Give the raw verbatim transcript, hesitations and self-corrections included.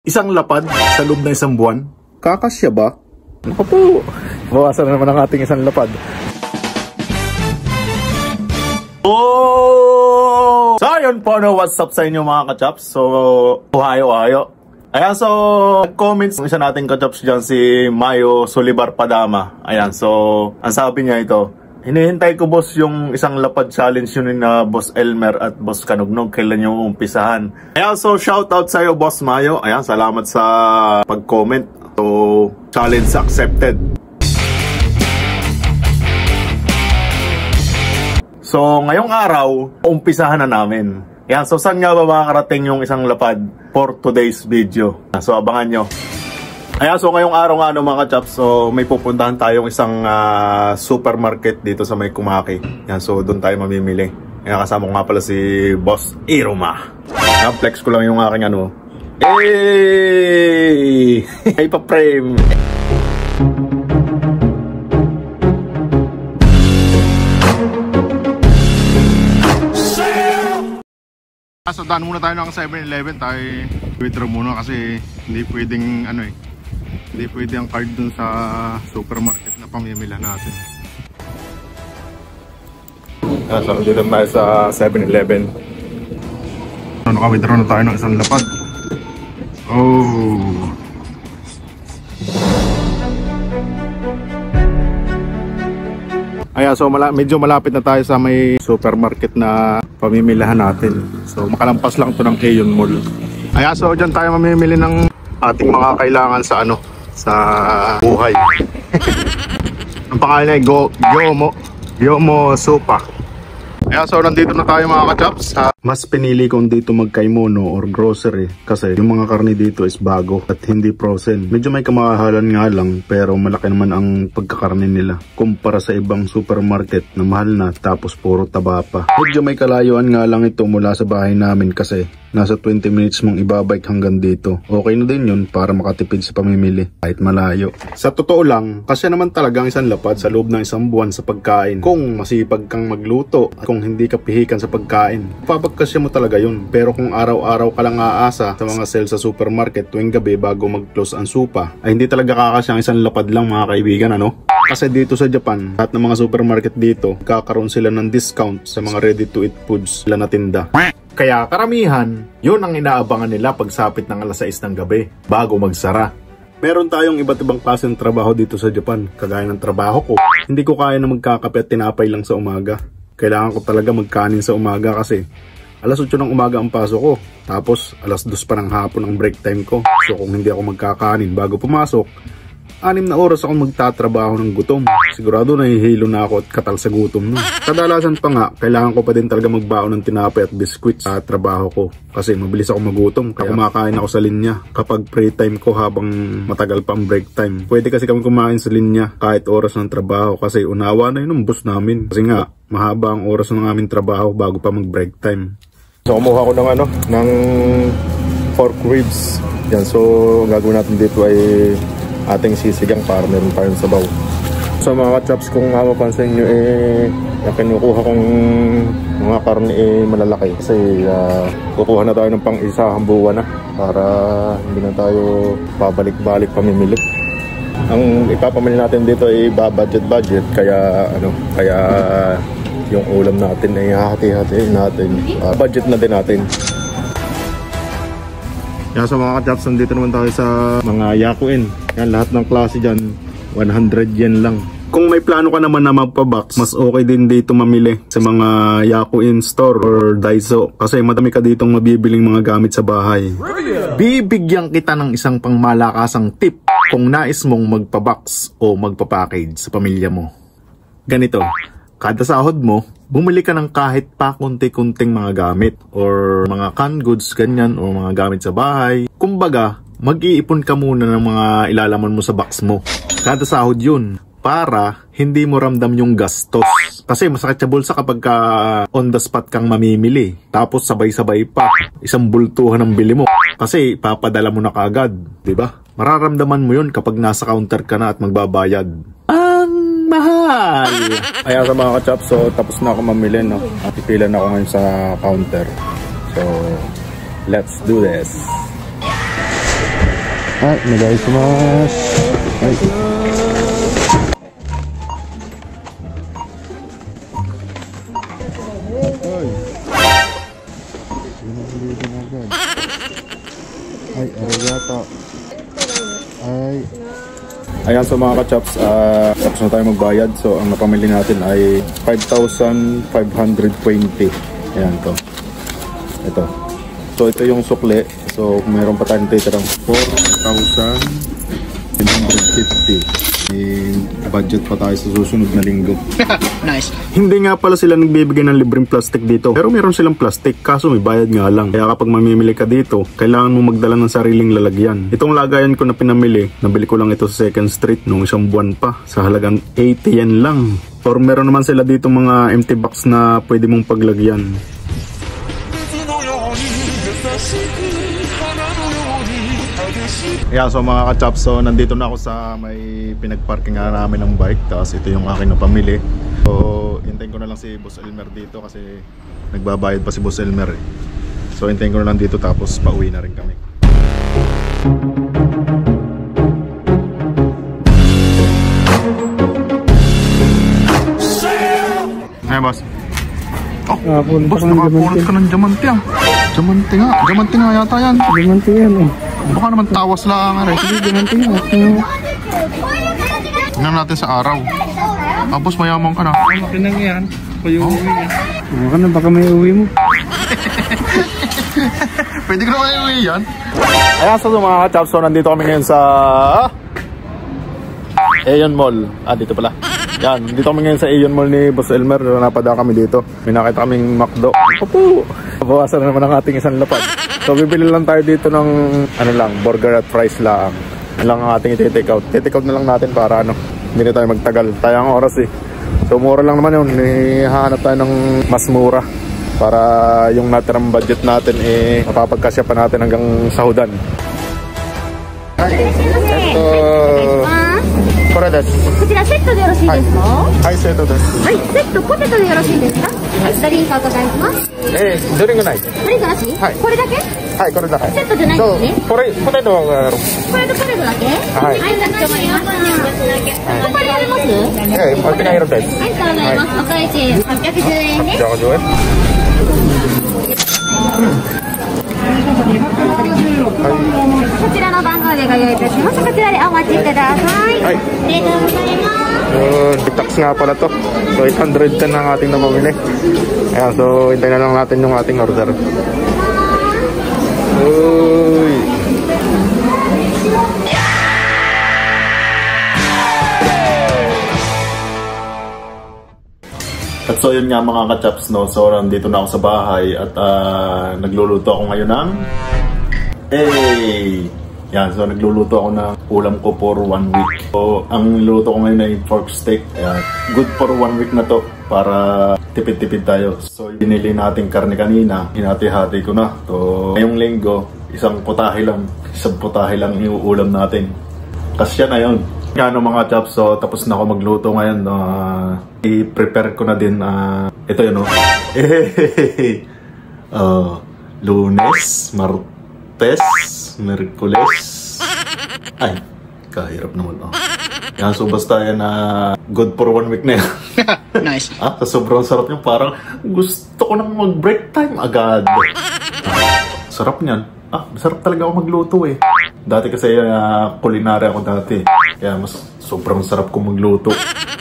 Isang lapad sa loob na isang buwan? Kakasya ba? Ako po, bawasan na naman ang ating isang lapad. Oh! So yun po, no, what's up sa inyo mga kachaps? So, uhayo-uhayo. Ayan, so, nag-comments isa nating kachaps dyan, si Mayo Solibar Padama. Ayan, so, ang sabi niya ito, hinihintay ko boss yung isang lapad challenge yun na Boss Elmer at Boss Kanugnog. Kailan yung umpisahan? Ayan, so shout out sa'yo Boss Mayo. Ayan, salamat sa pag-comment. So, challenge accepted. So, ngayong araw, umpisahan na namin. Ayan, so saan nga ba makakarating yung isang lapad for today's video? So, abangan nyo. Ayan, so ngayong araw nga no, mga kachaps, so may pupuntahan tayong isang uh, supermarket dito sa may Kumaki. Ayan, so doon tayo mamimili. Ayan, kasama ko nga pala si Boss Iruma. Ayan, flex ko lang yung aking ano. Hey! Ay pa-frame! So daan muna tayo ng seven eleven. Tayo withdraw muna kasi hindi pwedeng ano eh. Hindi pwede ang card dun sa supermarket na pamimila natin. Ah, so dito tayo sa seven eleven. So, naka-withdraw na tayo ng isang lapad. Oh! Ayan, so mala medyo malapit na tayo sa may supermarket na pamimilahan natin. So makalampas lang to ng Aeon Mall. Ayan, so dyan tayo mamimili ng ating mga kailangan sa ano, sa buhay. Ang pangalan ay Go Gyomo Gyomo Sopa. Ayan, so nandito na tayo mga kachaps. Mas pinili kong dito magkaimono or grocery kasi yung mga karne dito is bago at hindi frozen. Medyo may kamahalan nga lang pero malaki naman ang pagkakarne nila kumpara sa ibang supermarket na mahal na tapos puro taba pa. Medyo may kalayuan nga lang ito mula sa bahay namin kasi nasa twenty minutes mong ibabike hanggang dito. Okay na din yun para makatipid sa pamimili kahit malayo. Sa totoo lang, kasi naman talagang isang lapad sa loob ng isang buwan sa pagkain. Kung masipag kang magluto at kung hindi ka pihikan sa pagkain, papagkasya mo talaga yun. Pero kung araw-araw ka lang aasa sa mga sale sa supermarket tuwing gabi bago mag-close ang supa, ay hindi talaga kakasya ang isang lapad lang mga kaibigan, ano? Kasi dito sa Japan, lahat ng mga supermarket dito, kakaroon sila ng discount sa mga ready-to-eat foods sila na tinda. Kaya karamihan, yun ang inaabangan nila pagsapit ng alas sais ng gabi bago magsara. Meron tayong iba't ibang klase ng trabaho dito sa Japan. Kagaya ng trabaho ko, hindi ko kaya na magkakape at tinapay lang sa umaga. Kailangan ko talaga magkanin sa umaga kasi alas otso ng umaga ang pasok ko. Tapos alas dos pa ng hapon ang break time ko. So kung hindi ako magkakanin bago pumasok, anim na oras ako magtatrabaho ng gutom. Sigurado nahihilo na ako at katal sa gutom no. Kadalasan pa nga, kailangan ko pa din talaga magbaon ng tinapay at biskwit sa trabaho ko. Kasi mabilis ako magutom, kaya kumakain ako sa linya kapag free time ko habang matagal pa ang break time. Pwede kasi kami kumain sa linya kahit oras ng trabaho kasi unawa na yun ang boss namin. Kasi nga, mahaba ang oras ng aming trabaho bago pa mag break time. So kumuha ko ng ano, ng pork ribs. Yan, so gagawin natin dito ay ating sisigang para meron tayong sabaw. So mga kachaps, kung mapapansin nyo eh, yung kinukuha kong mga karne eh malalaki kasi uh, kukuha na tayo ng pang isang buwan na para hindi na tayo pabalik-balik pamimili. Ang ipapamili natin dito ay ba-budget budget kaya ano, kaya yung ulam natin ay hati-hatiin natin. Uh, budget na din natin. Yan, sa mga kachaps, nandito naman tayo sa mga Yakuin. Yan, lahat ng klase dyan, one hundred yen lang. Kung may plano ka naman na magpa-box, mas okay din dito mamili sa mga Yakuin store or Daiso. Kasi madami ka ditong mabibiling mga gamit sa bahay. Bibigyan kita ng isang pangmalakasang tip kung nais mong magpa-box o magpa-package sa pamilya mo. Ganito, kada sahod mo, bumili ka ng kahit pa kunti-kunting mga gamit or mga canned goods, ganyan, o mga gamit sa bahay. Kumbaga, mag-iipon ka muna ng mga ilalaman mo sa box mo. Kada sahod yun, para hindi mo ramdam yung gastos. Kasi masakit sa bulsa kapag ka on the spot kang mamimili. Tapos sabay-sabay pa, isang bultuhan ng bili mo. Kasi papadala mo na kagad, di ba? Mararamdaman mo yun kapag nasa counter ka na at magbabayad. Ang mahal! Kaya sa mga kachaps, so tapos na ako mamili, no? At pipila na ako ngayon sa counter. So, let's do this! はい、お願いします。はい。はい、arigato. Ay. Ayan, so mga ka-chops, uh, tapos na tayo magbayad. So ang napamili natin ay five thousand five hundred twenty. Ayan to. Ito. So ito yung sukli. So mayroon pa tayong titirang four thousand one hundred fifty. May budget pa tayo sa susunod na linggo. Nice. Hindi nga pala sila nagbibigay ng libreng plastic dito. Pero meron silang plastic, kaso may bayad nga lang. Kaya kapag mamimili ka dito, kailangan mo magdala ng sariling lalagyan. Itong lagayan ko na pinamili, nabili ko lang ito sa second Street nung isang buwan pa. Sa halagang eighty yen lang. Or meron naman sila dito mga empty box na pwede mong paglagyan. Yeah, so mga ka-chops, so nandito na ako sa may pinagparking nga namin ng bike. Tapos ito yung aking napamili. So hintayin ko na lang si Boss Elmer dito kasi nagbabayad pa si Boss Elmer eh. So hintayin ko na lang dito tapos pauwi na rin kami. Ay boss. Oh, ah, boss, nakapulot ka ng diamante ah. Diamante nga, diamante nga yata yan. Diamante yan eh. Baka naman tawas lang nga rin. Hindi, diamante nga. Tingnan natin sa araw. Ah, boss, mayaman ka na. Malaki na yan. Kaya uwi yan. Ano ka na, baka may uwi mo. Pwede ko na may uwi yan. Ayan, so mga ka-chops, so nandito kami ngayon sa Aeon Mall. Ah, dito pala. Yan, dito kami ngayon sa Aeon Mall ni Boss Elmer. Napada kami dito. May nakita kaming McDo. Opo! Bawasan na naman ang ating isang lapad. So bibili lang tayo dito ng ano lang, burger at fries lang. Yan lang ang ating i-take out. I-take out na lang natin para ano, hindi na tayo magtagal. Tayo ang oras eh. So mura lang naman yun. Ihahanap tayo ng mas mura para yung natirang budget natin eh mapapagkasya pa natin hanggang sahudan. Ito... これです。こちらセットでよろしいですか？はい、セットです。はい、セットポテトでよろしいですか？はい、ドリンクお伺いします。えー、ドリンクない。ドリンクなし？はい。これだけ？はい、これだけ。セットじゃないですね。これポテトがある。これとポテトだけ？はい。はい、かしこまりました。他にあります？ええ、こっちが色です。はい、そうなります。お会計はっぴゃくじゅうえんです。じゃあ、じゅうえん。こちらの番号でご用意いたします。こちらでお待ちください。はい。ありがとうございます。Big tax nga pala to. So eight hundred ten ang ating napamili. Ayan, so hintayin na lang natin yung ating order. Uy. At so yun nga mga ka-chops, no? So nandito na ako sa bahay at uh, nagluluto ako ngayon ng Hey! Yan, so nagluluto ako ng ulam ko for one week. So ang luto ko ngayon ay pork steak. Yan. Good for one week na to para tipid-tipid tayo. So binili natin karne kanina, hinati-hati ko na. So ngayong linggo, isang putahe lang, isang putahe lang yung ulam natin. Kasya na yun. Yan mga chops, so tapos na ako magluto ngayon. Uh, I-prepare ko na din. Uh, ito yun, no? uh, Lunes, Martes, Merkules. Ay, kahirap naman. Oh. Yan, so basta yan na uh, good for one week na yan. Nice. Ah, sobrang sarap yung parang gusto ko nang mag-break time agad. Ah, sarap niyan. Ah, masarap talaga ako magluto eh. Dati kasi uh, culinary ako dati. Kaya mas sobrang sarap ko magluto.